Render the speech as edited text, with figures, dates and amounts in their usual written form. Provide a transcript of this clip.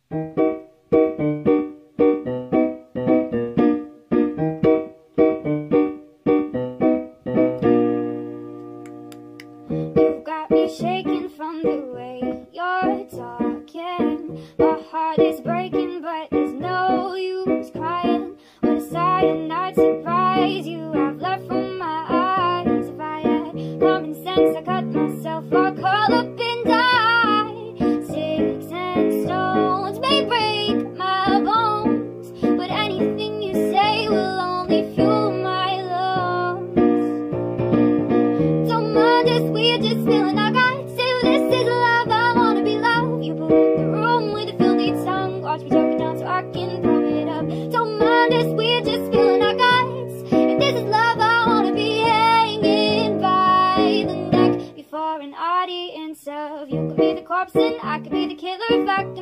You've got me shaking from the way you're talking. My heart is breaking, but there's no use crying. What a cyanide surprise you have left from my eyes. If I had common sense, I cut myself all curl up and die. Sticks and stones may break my bones, but anything you say will only fuel my lungs. Don't mind us, we're just feeling our guts. Say this is love, I wanna be loved. You pollute the room with a filthy tongue. Watch me choke it down so I can throw it up. Don't mind us, we're just feeling our guts. If this is love, I wanna be hanging by the neck before an audience of you. Could be the corpse and I could be the killer. If I